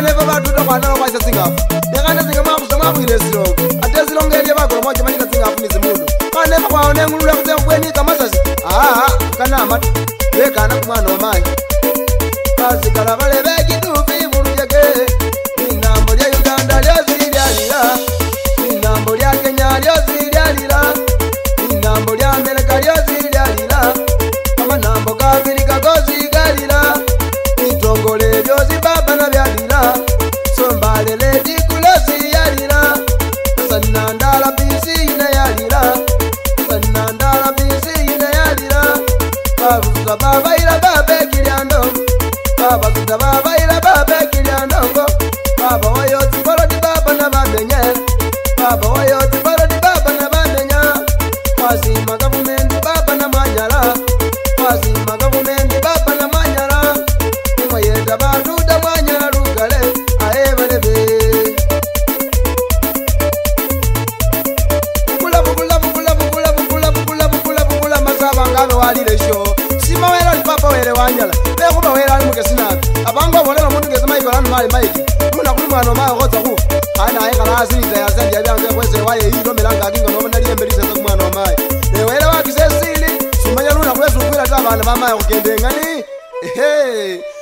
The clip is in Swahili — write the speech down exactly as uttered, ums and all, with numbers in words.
bane baba tuto kwana kwa isa singafu nekana singa mabuza mabwire silongo ate silongo eliye bagolo moja manika singafu ni zimundu bane bakwaone ngulule kuze kweni kamasasi ah kana amatu lekana kumwana wamayi kazi kala bale begitufi mulujege inambo lya Uganda lyozilialira inambo lya Kenya lyozilialira inambo lya Amerika lyozilialira amanambo g'Afirika gozigalira itongole lyozi baba na byalira sombalele dikulozi yalira sanandala bisi ina yalira sanandala bisi ina yalira babuza baba ila babe kiliando baba zuza baba ila babe kiliando baba wayo tiboro di baba na bamenye baba wayo tiboro di baba na bamenye wazima government baba na manyala wazima government baba na manyala mwayeta bantu da manyala lugale aebalebe bukula bukula bukula bukula bukula bukula bukula bukula masaba ngame walile sho sima wera li papa were wanyala be kuba wera ali mukesinabi abango bolero muntu ngezima igola mali maiki muna kulumwana ma gotsa ku ana ay kala sinza ya zandi abyanze kwese waye hiro melanga kinga no mona liyembelisa ku mwana wa mai ne wera wakisesili sumanya luna kulezo kwira tabana mama yakugende ngani ehe